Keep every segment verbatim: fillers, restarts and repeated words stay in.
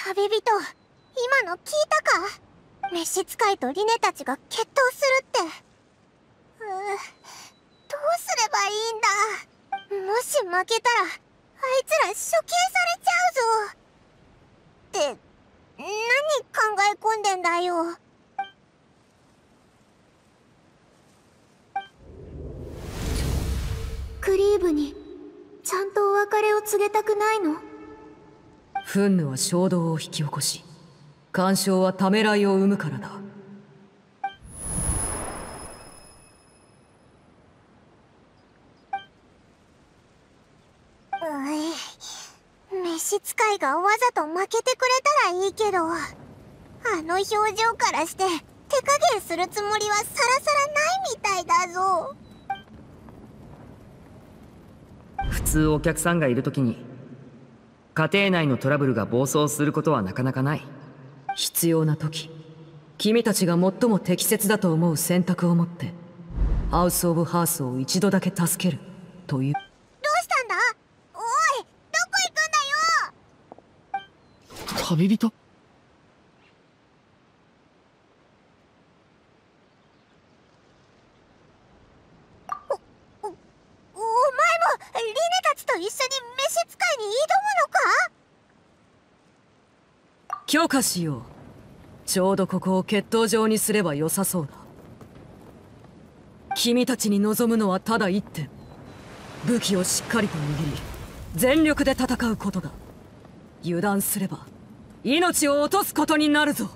旅人、今の聞いたか？召使いとリネたちが決闘するって。うー、どうすればいいんだ。もし負けたら、あいつら処刑されちゃうぞ。って、何考え込んでんだよ。クリーブに、ちゃんとお別れを告げたくないの？ 憤怒は衝動を引き起こし、干渉はためらいを生むからだ。 うい、召使いがわざと負けてくれたらいいけど、あの表情からして手加減するつもりはさらさらないみたいだぞ。 普通お客さんがいるときに家庭内のトラブルが暴走することはなかなかない。 必要な時、君たちが最も適切だと思う選択を持ってハウス・オブ・ハースを一度だけ助けるという。 どうしたんだ？おい、どこ行くんだよ。 旅人？ お、お、お前もリネたちと一緒に召使いに挑むのか？ 許可しよう。ちょうどここを決闘場にすれば良さそうだ。君たちに望むのはただ一点。武器をしっかりと握り全力で戦うことだ。油断すれば命を落とすことになるぞ。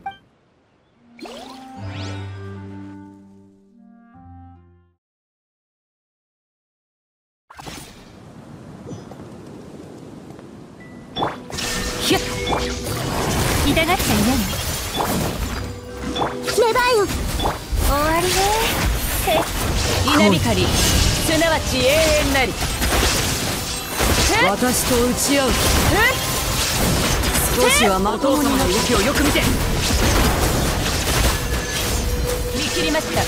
ひゅっ、痛がっちゃいない。レバイオン、終わりね。 稲光、すなわち永遠なり。 私と打ち合う。少しはまともにの動きをよく見て。 見切りました。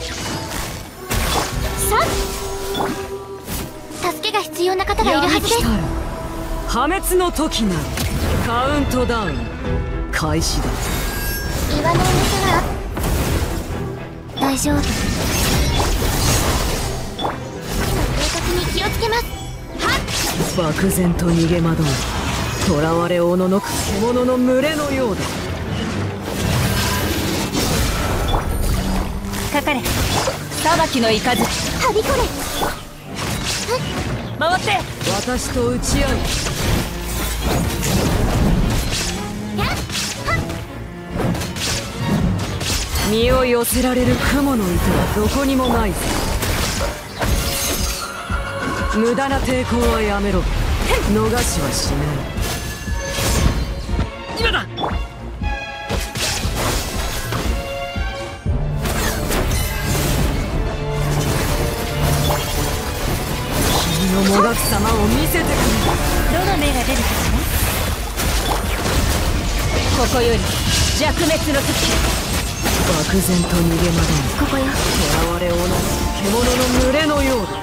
さ助けが必要な方がいるはずです。 破滅の時なりカウントダウン開始だ。 岩のお店は大丈夫。火の計画に気をつけます。 漠然と逃げ惑う囚われおののく獣の群れのようだ。 かかれ、裁きの雷。 はびこれ。 回って。 私と打ち合う。身を寄せられる雲の糸はどこにもないぞ。無駄な抵抗はやめろ。逃しはしない。 今だ。 君のもがく様を見せてくれ。 どの目が出るかしら。ここより弱滅の時。 漠然と逃げ惑うここよ。 囚われおの獣の群れのようだ。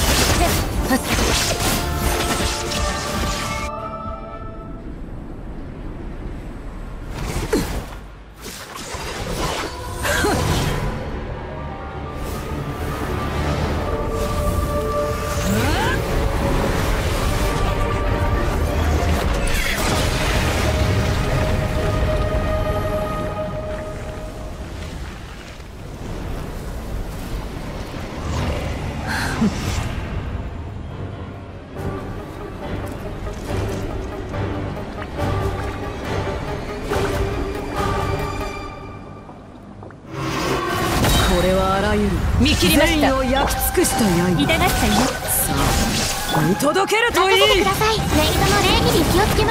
見切りました。 善意を焼き尽くした刃。 痛がっちゃいない。 さあ見届けるといい。 任せてください。メイドの礼儀に気をつけます。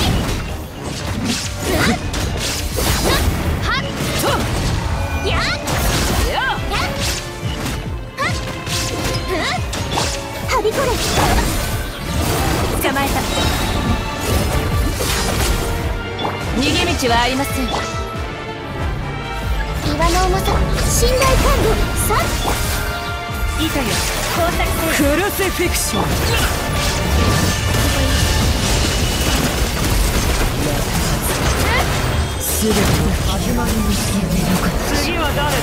はっやっやっはびこれ。 捕まえた。逃げ道はありません。 岩の重さ、信頼感度さん。 糸よ、交錯せよ。 クルシフィクション。 全ての始まりに次は誰だ。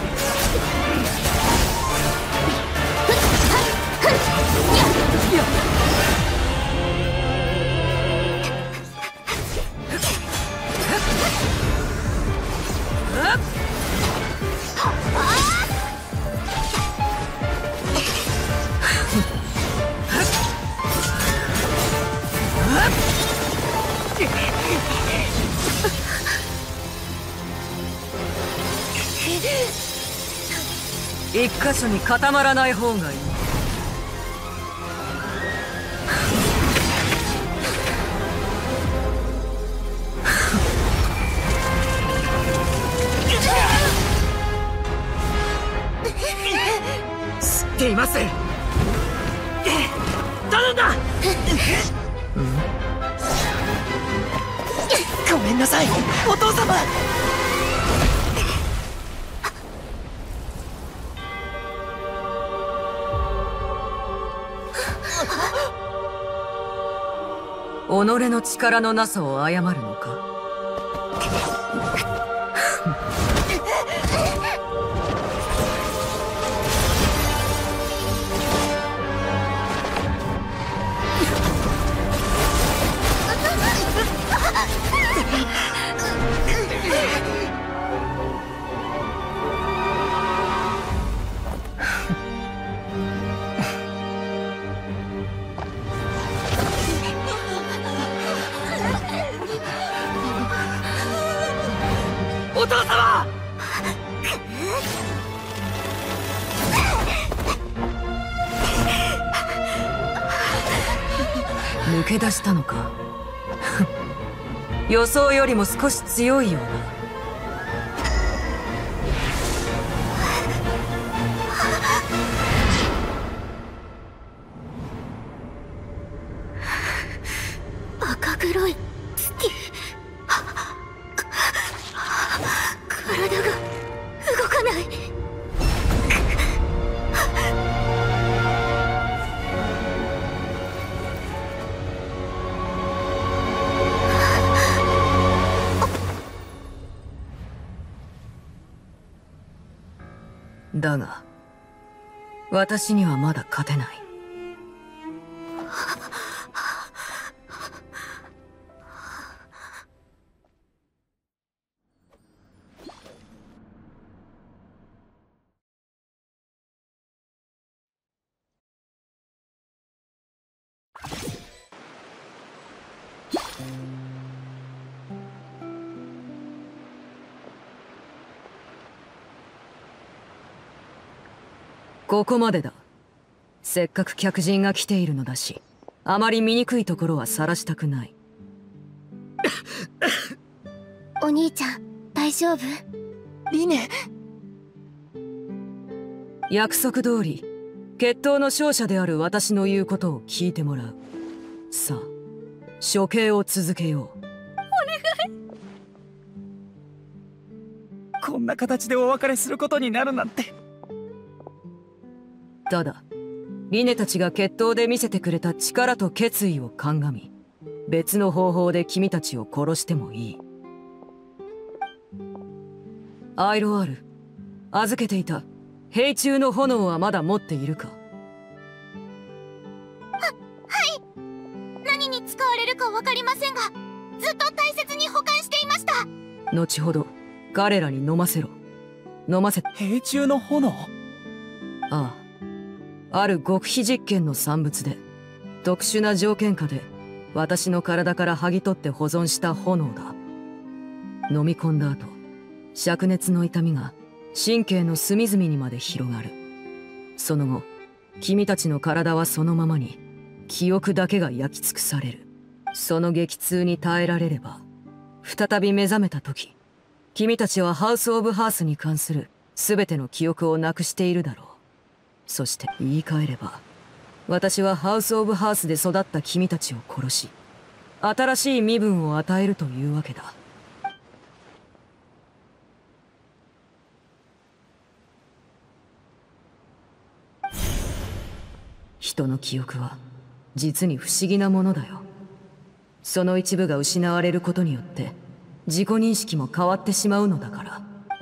一箇所に固まらない方がいい。 知っています。頼んだ。ごめんなさい、お父様。 己の力のなさを謝るのか。 お父様！ 抜け出したのか。予想よりも少し強いような。 赤黒い月。体が動かない。 だが私にはまだ勝てない。ここまでだ。せっかく客人が来ているのだし、あまり醜いところは晒したくない。 お兄ちゃん大丈夫？ リネ。 約束通り決闘の勝者である私の言うことを聞いてもらう。さあ処刑を続けよう。お願い。こんな形でお別れすることになるなんて。 ただリネたちが決闘で見せてくれた力と決意を鑑み、別の方法で君たちを殺してもいい。アイロアール、預けていた兵中の炎はまだ持っているか？ は、はい。何に使われるか分かりませんが、ずっと大切に保管していました。 後ほど彼らに飲ませろ。飲ませ。 兵中の炎？ ああ、ある極秘実験の産物で、特殊な条件下で私の体から剥ぎ取って保存した炎だ。飲み込んだ後、灼熱の痛みが神経の隅々にまで広がる。その後、君たちの体はそのままに記憶だけが焼き尽くされる。その激痛に耐えられれば、再び目覚めた時、君たちはハウス・オブ・ハースに関する全ての記憶をなくしているだろう。そして言い換えれば、私はハウス・オブ・ハースで育った君たちを殺し、新しい身分を与えるというわけだ。人の記憶は実に不思議なものだよ。その一部が失われることによって自己認識も変わってしまうのだから。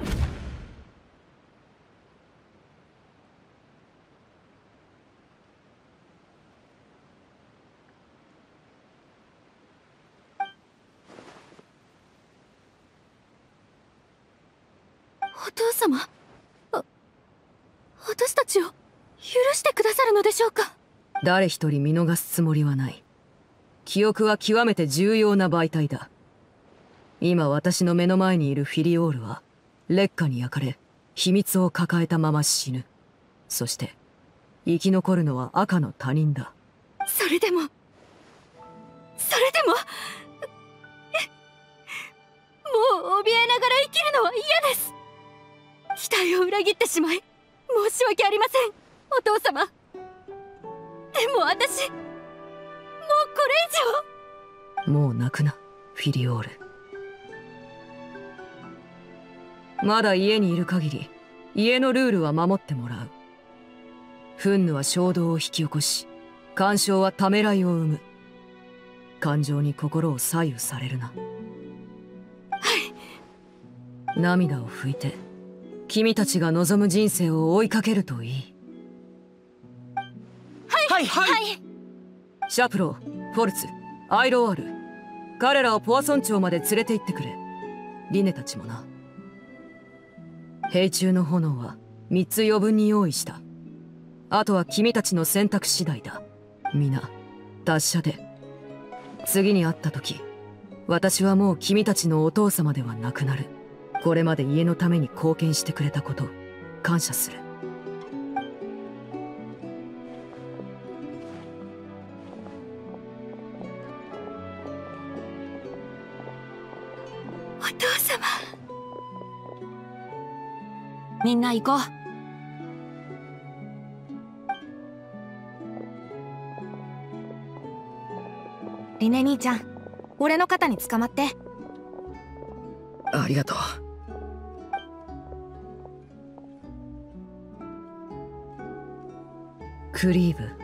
お父様、あ、私たちを許してくださるのでしょうか。 誰一人見逃すつもりはない。記憶は極めて重要な媒体だ。今私の目の前にいるフィリオールは烈火に焼かれ、秘密を抱えたまま死ぬ。そして生き残るのは赤の他人だ。 それでもそれでももう怯えながら生きるのは嫌です。期待を裏切ってしまい申し訳ありません、お父様。でも私もうこれ以上。 もう泣くな、フィリオール。まだ家にいる限り家のルールは守ってもらう。憤怒は衝動を引き起こし、干渉はためらいを生む。感情に心を左右されるな。 はい。 涙を拭いて君たちが望む人生を追いかけるといい。 はいはい、はい、 シャプロー、フォルツ、アイロワール、彼らをポアソン町まで連れて行ってくれ。リネたちもな。兵中の炎はみっつ余分に用意した。あとは君たちの選択次第だ。皆達者で。次に会った時、私はもう君たちのお父様ではなくなる。これまで家のために貢献してくれたこと、感謝する。 お父様。みんな行こう。リネ兄ちゃん、俺の肩に捕まって。 ありがとう。 クリーブ。